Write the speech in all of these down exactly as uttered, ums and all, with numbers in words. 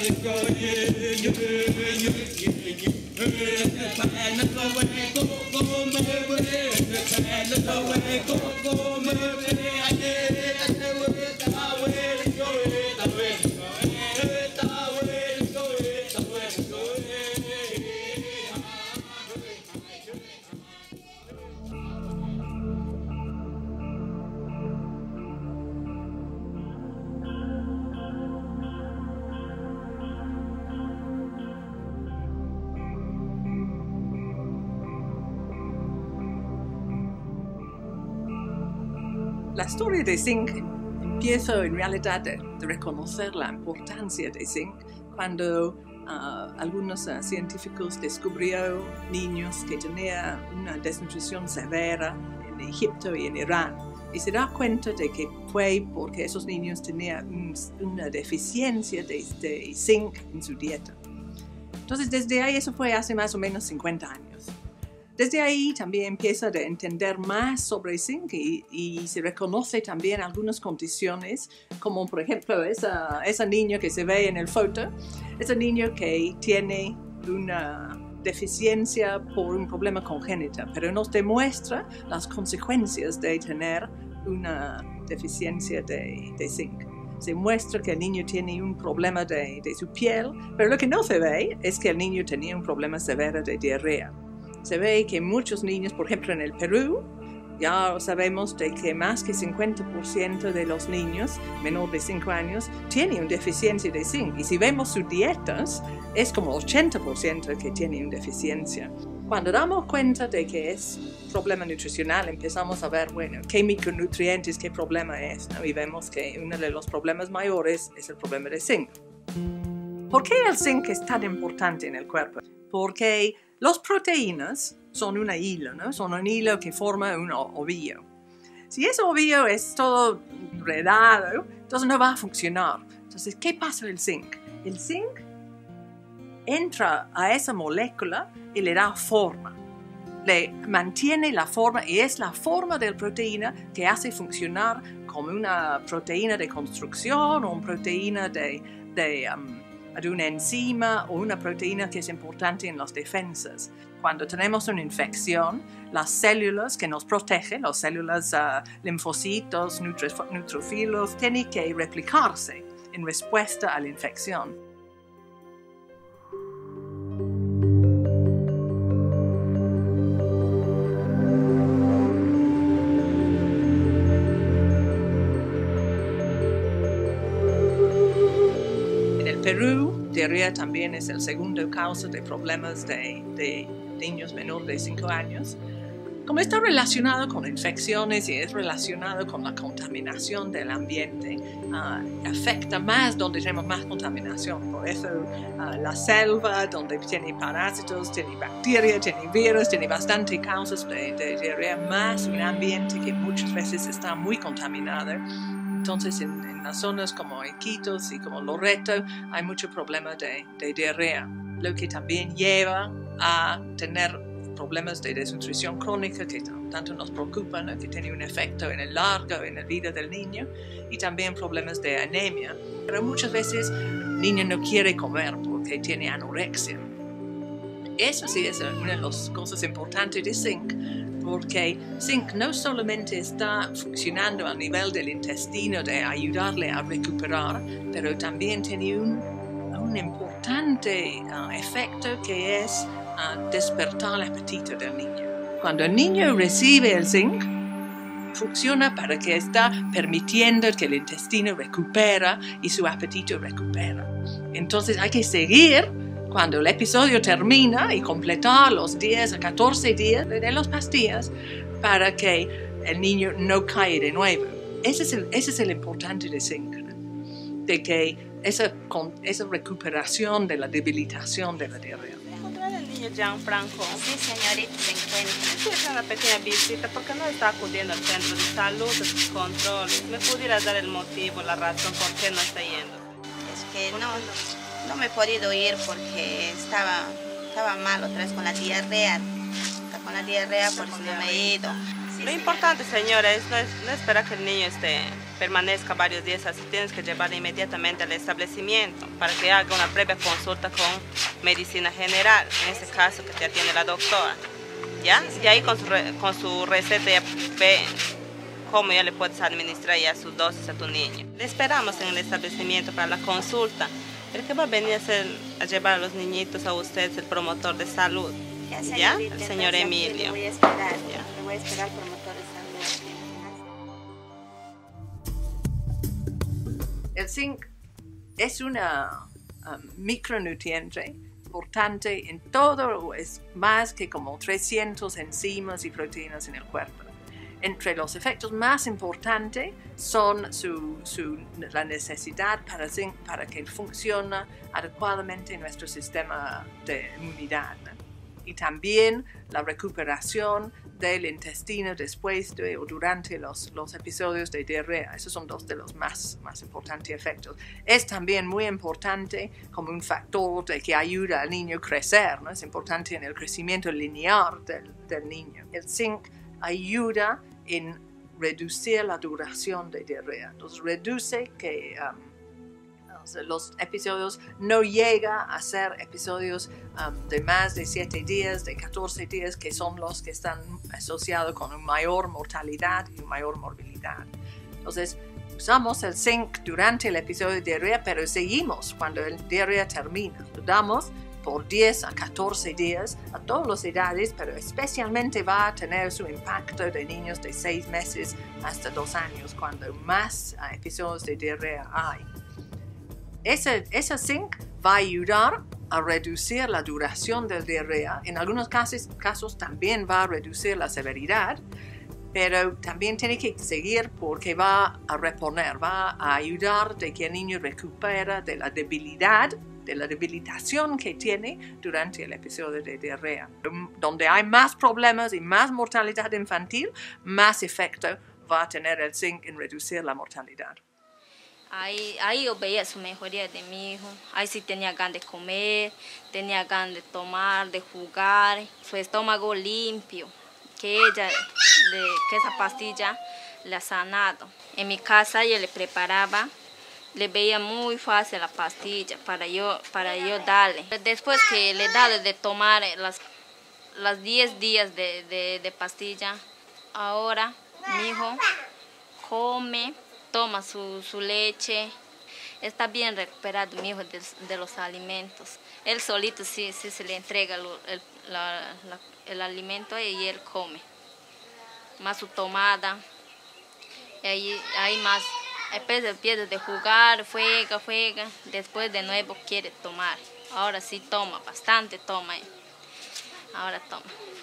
La historia de zinc empieza en realidad de, de reconocer la importancia de zinc cuando uh, algunos uh, científicos descubrieron niños que tenían una desnutrición severa en Egipto y en Irán. Y se da cuenta de que fue porque esos niños tenían un, una deficiencia de, de zinc en su dieta. Entonces desde ahí, eso fue hace más o menos cincuenta años. Desde ahí también empieza a entender más sobre zinc y, y se reconoce también algunas condiciones, como por ejemplo esa, esa niña que se ve en el foto, ese niño que tiene una deficiencia por un problema congénito, pero nos demuestra las consecuencias de tener una deficiencia de, de zinc. Se muestra que el niño tiene un problema de, de su piel, pero lo que no se ve es que el niño tenía un problema severo de diarrea. Se ve que muchos niños, por ejemplo en el Perú, ya sabemos de que más que cincuenta por ciento de los niños menores de cinco años tienen una deficiencia de zinc. Y si vemos sus dietas, es como ochenta por ciento que tienen una deficiencia. Cuando damos cuenta de que es un problema nutricional, empezamos a ver, bueno, qué micronutrientes, qué problema es, ¿no? Y vemos que uno de los problemas mayores es el problema de zinc. ¿Por qué el zinc es tan importante en el cuerpo? Porque las proteínas son una hilo, ¿no? Son un hilo que forma un ovillo. Si ese ovillo es todo enredado, entonces no va a funcionar. Entonces, ¿qué pasa el zinc? El zinc entra a esa molécula y le da forma. Le mantiene la forma y es la forma de la proteína que hace funcionar como una proteína de construcción o una proteína de, de um, de una enzima o una proteína que es importante en las defensas. Cuando tenemos una infección, las células que nos protegen, las células uh, linfocitos, neutrofilos, tienen que replicarse en respuesta a la infección. Perú, diarrea también es el segundo causa de problemas de, de niños menores de cinco años. Como está relacionado con infecciones y es relacionado con la contaminación del ambiente, uh, afecta más donde tenemos más contaminación. Por eso uh, la selva, donde tiene parásitos, tiene bacterias, tiene virus, tiene bastante causas de, de diarrea, más un ambiente que muchas veces está muy contaminado. Entonces, en, en las zonas como Iquitos y como Loreto hay mucho problema de, de diarrea, lo que también lleva a tener problemas de desnutrición crónica que tanto nos preocupan, ¿no? Que tiene un efecto en el largo, en la vida del niño, y también problemas de anemia. Pero muchas veces el niño no quiere comer porque tiene anorexia. Eso sí es una de las cosas importantes de zinc, porque zinc no solamente está funcionando a nivel del intestino de ayudarle a recuperar, pero también tiene un, un importante uh, efecto que es uh, despertar el apetito del niño. Cuando el niño recibe el zinc, funciona para que está permitiendo que el intestino recupera y su apetito recupera. Entonces hay que seguir cuando el episodio termina y completar los diez a catorce días de las pastillas para que el niño no caiga de nuevo. Ese es el, ese es el importante de zinc, ¿no? De que esa, con, esa recuperación de la debilitación de la diarrea. ¿Encontrar el niño Gianfranco? Sí, señorita, se encuentra. Sí, es una pequeña visita, porque no está acudiendo al centro de salud, a sus controles. ¿Me pudieras dar el motivo, la razón por qué no está yendo? Es que no... No me he podido ir porque estaba, estaba mal otra vez con la diarrea. Con la diarrea, por eso no me he ido. Lo importante, señora, es no, es no esperar que el niño esté permanezca varios días así, tienes que llevarla inmediatamente al establecimiento para que haga una previa consulta con medicina general, en ese caso que te atiende la doctora. ¿Ya? Y ahí con su, con su receta ya ve cómo ya le puedes administrar ya sus dosis a tu niño. Le esperamos en el establecimiento para la consulta. El que va a venir a, hacer, a llevar a los niñitos a usted es el promotor de salud. Ya, ¿Ya? señorita, El señor entonces, Emilio. Le voy a esperar, Ya. le voy a esperar promotor de salud. El zinc es una um, micronutriente importante en todo, es más que como trescientas enzimas y proteínas en el cuerpo. Entre los efectos más importantes son su, su, la necesidad para zinc para que funcione adecuadamente nuestro sistema de inmunidad, ¿no? Y también la recuperación del intestino después de o durante los, los episodios de diarrea. Esos son dos de los más, más importantes efectos. Es también muy importante como un factor de que ayuda al niño a crecer, ¿no? Es importante en el crecimiento lineal del, del niño. El zinc ayuda en reducir la duración de diarrea. Entonces reduce que um, los episodios no llega a ser episodios um, de más de siete días, de catorce días, que son los que están asociados con una mayor mortalidad y una mayor morbilidad. Entonces, usamos el zinc durante el episodio de diarrea, pero seguimos cuando el diarrea termina. Lo damos por diez a catorce días a todas las edades, pero especialmente va a tener su impacto de niños de seis meses hasta dos años, cuando más uh, episodios de diarrea hay. Ese, ese zinc va a ayudar a reducir la duración del diarrea. En algunos casos, casos también va a reducir la severidad, pero también tiene que seguir porque va a reponer, va a ayudar de que el niño recupere de la debilidad, de la debilitación que tiene durante el episodio de diarrea. Donde hay más problemas y más mortalidad infantil, más efecto va a tener el zinc en reducir la mortalidad. Ahí, ahí yo veía su mejoría de mi hijo. Ahí sí tenía ganas de comer, tenía ganas de tomar, de jugar, su estómago limpio, que ella, le, que esa pastilla le ha sanado. En mi casa yo le preparaba, le veía muy fácil la pastilla para yo, para yo darle. Después que le daba de tomar las, las diez días de, de, de pastilla, ahora mi hijo come, toma su, su leche, está bien recuperado mi hijo de, de los alimentos. Él solito sí, sí se le entrega lo, el, la, la, el alimento y él come. Más su tomada, y ahí, ahí más, después empieza de jugar, juega, juega, después de nuevo quiere tomar. Ahora sí toma, bastante toma, ahora toma.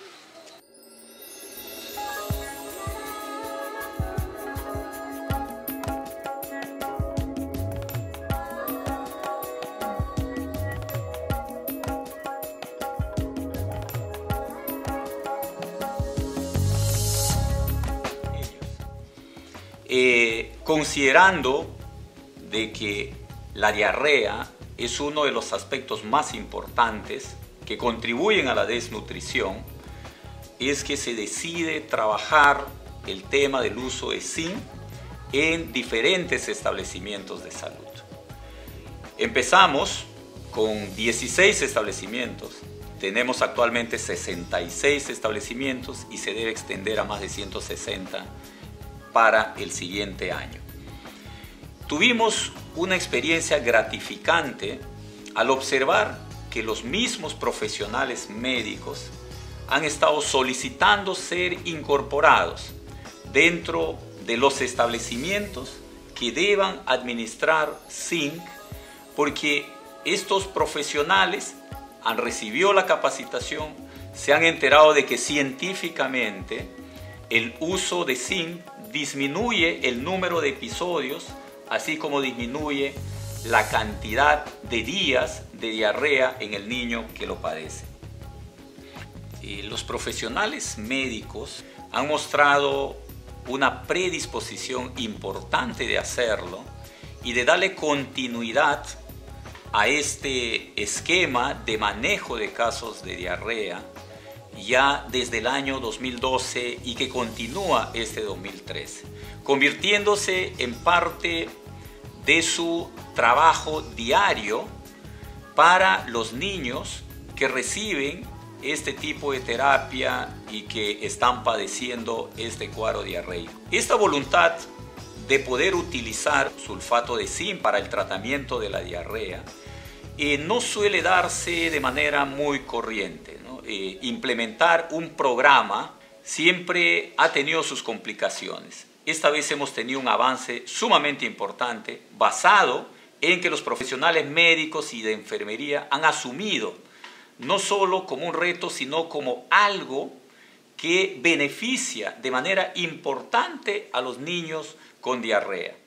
Eh, considerando de que la diarrea es uno de los aspectos más importantes que contribuyen a la desnutrición, es que se decide trabajar el tema del uso de zinc en diferentes establecimientos de salud. Empezamos con dieciséis establecimientos, tenemos actualmente sesenta y seis establecimientos y se debe extender a más de ciento sesenta para el siguiente año. Tuvimos una experiencia gratificante al observar que los mismos profesionales médicos han estado solicitando ser incorporados dentro de los establecimientos que deban administrar zinc, porque estos profesionales han recibido la capacitación, se han enterado de que científicamente el uso de zinc disminuye el número de episodios, así como disminuye la cantidad de días de diarrea en el niño que lo padece. Y los profesionales médicos han mostrado una predisposición importante de hacerlo y de darle continuidad a este esquema de manejo de casos de diarrea ya desde el año dos mil doce y que continúa este dos mil trece. convirtiéndose en parte de su trabajo diario para los niños que reciben este tipo de terapia y que están padeciendo este cuadro diarreico. Esta voluntad de poder utilizar sulfato de zinc para el tratamiento de la diarrea eh, no suele darse de manera muy corriente, ¿no? Eh, implementar un programa siempre ha tenido sus complicaciones. Esta vez hemos tenido un avance sumamente importante basado en que los profesionales médicos y de enfermería han asumido no solo como un reto, sino como algo que beneficia de manera importante a los niños con diarrea.